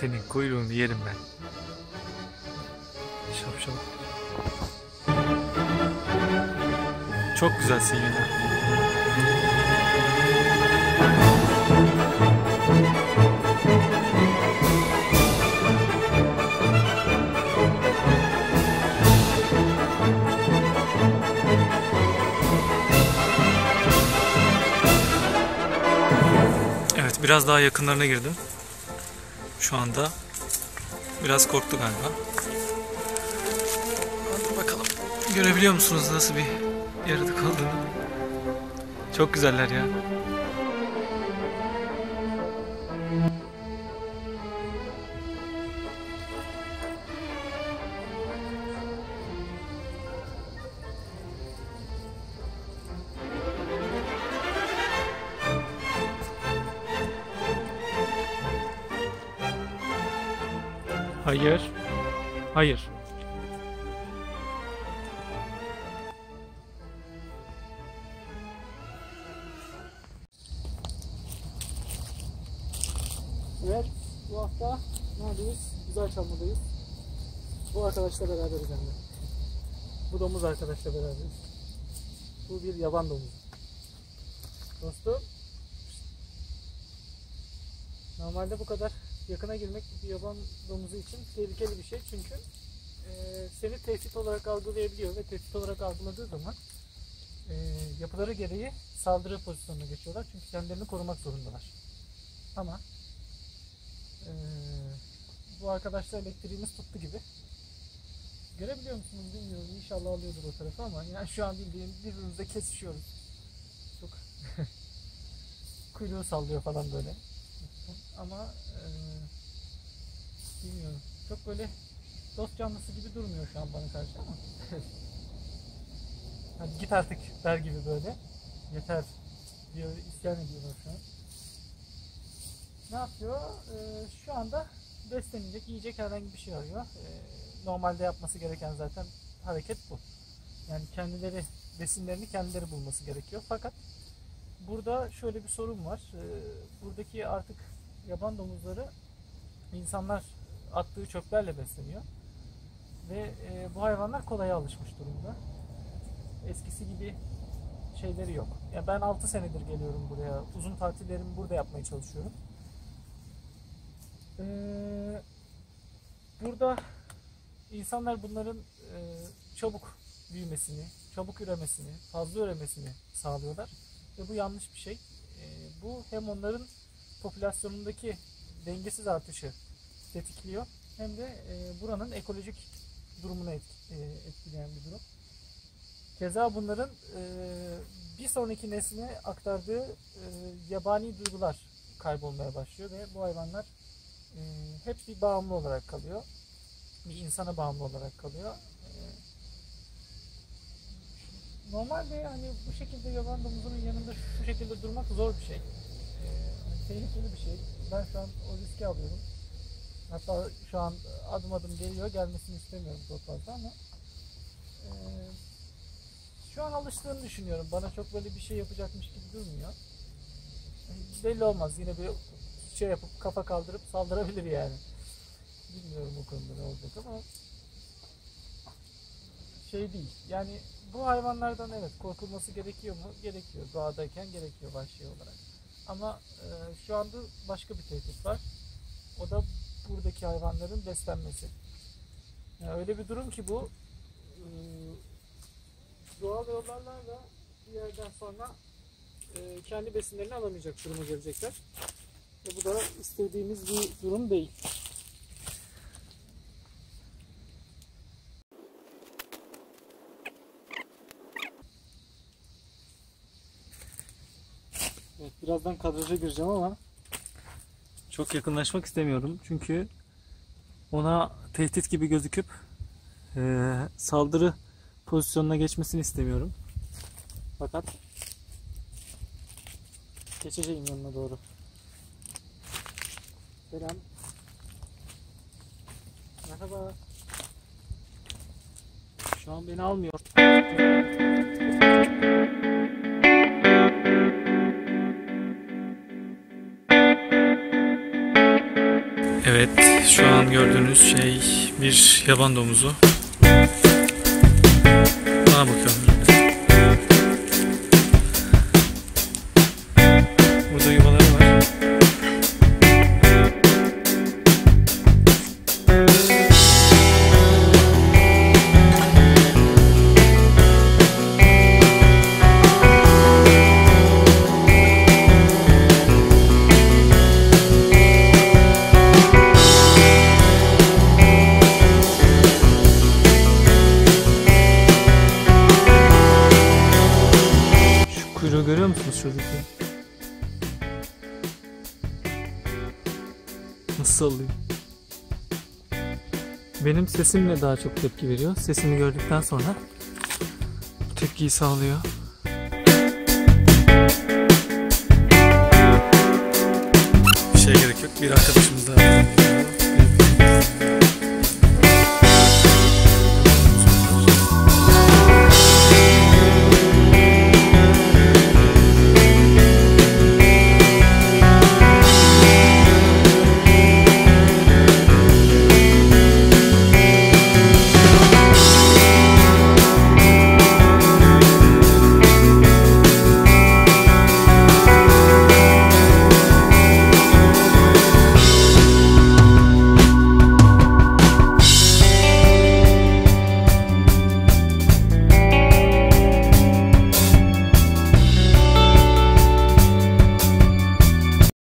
Senin kuyruğunu yerim ben. Şapşal. Çok güzelsin ya. Evet, biraz daha yakınlarına girdim. Şu anda biraz korktu galiba. Hadi bakalım. Görebiliyor musunuz nasıl bir yaratık olduğunu? Çok güzeller ya. Hayır. Hayır. Evet, bu hafta neredeyiz? Güzelçamlı'dayız. Bu arkadaşla beraberiz hem de. Bu domuz arkadaşla beraberiz. Bu bir yaban domuzu. Dostum, normalde bu kadar yakına girmek bir yaban domuzu için tehlikeli bir şey. Çünkü seni tehdit olarak algılayabiliyor ve tehdit olarak algıladığı zaman yapıları gereği saldırı pozisyonuna geçiyorlar. Çünkü kendilerini korumak zorundalar. Ama bu arkadaşlar elektriğimiz tuttu gibi. Görebiliyor musunuz bilmiyorum. İnşallah alıyordur o tarafı ama yani şu an bildiğim birbirimizle kesişiyoruz. Çok kuyruğu sallıyor falan böyle. Ama bilmiyorum. Çok böyle dost canlısı gibi durmuyor şu an bana karşı ama. Hadi git artık der gibi böyle. Yeter diyor, isyan ediyorlar şu an. Ne yapıyor? Şu anda beslenecek, yiyecek herhangi bir şey arıyor. Normalde yapması gereken zaten hareket bu. Yani kendileri besinlerini kendileri bulması gerekiyor. Fakat burada şöyle bir sorun var. Buradaki artık yaban domuzları insanlar attığı çöplerle besleniyor. Ve bu hayvanlar kolaya alışmış durumda. Eskisi gibi şeyleri yok. Yani ben 6 senedir geliyorum buraya. Uzun tatillerimi burada yapmaya çalışıyorum. Burada insanlar bunların çabuk büyümesini, çabuk üremesini, fazla üremesini sağlıyorlar. Ve bu yanlış bir şey. Bu hem onların popülasyonundaki dengesiz artışı tetikliyor, hem de buranın ekolojik durumunu etkileyen bir durum. Keza bunların bir sonraki nesline aktardığı yabani duygular kaybolmaya başlıyor ve bu hayvanlar hep bir bağımlı olarak kalıyor. Bir insana bağımlı olarak kalıyor. Normalde hani bu şekilde yaban domuzunun yanında şu şekilde durmak zor bir şey. Tehlikeli bir şey. Ben şu an o riski alıyorum. Hatta şu an adım adım geliyor. Gelmesini istemiyorum çok fazla ama şu an alıştığını düşünüyorum. Bana çok böyle bir şey yapacakmış gibi durmuyor. Belli olmaz. Yine bir şey yapıp kafa kaldırıp saldırabilir yani. Bilmiyorum o konuda ne olacak ama şey değil. Yani bu hayvanlardan evet korkulması gerekiyor mu? Gerekiyor. Doğadayken gerekiyor vahşi olarak. Ama şu anda başka bir tehdit var. O da buradaki hayvanların beslenmesi. Yani öyle bir durum ki bu doğal yollarla bir yerden sonra kendi besinlerini alamayacak duruma gelecekler. Ve bu da istediğimiz bir durum değil. Evet, birazdan kadraja gireceğim ama Çok yakınlaşmak istemiyorum. Çünkü ona tehdit gibi gözüküp saldırı pozisyonuna geçmesini istemiyorum. Fakat geçeceğim yanına doğru. Selam. Merhaba. şu an beni almıyor. Evet, şu an gördüğünüz şey bir yaban domuzu. Bana bakıyorum. Burada yuvaları var. Kuyruğu görüyor musunuz şuradaki? Nasıl sallıyor? Benim sesimle daha çok tepki veriyor. Sesimi gördükten sonra bu tepkiyi sağlıyor. Bir şeye gerek yok. Bir arkadaşımız daha.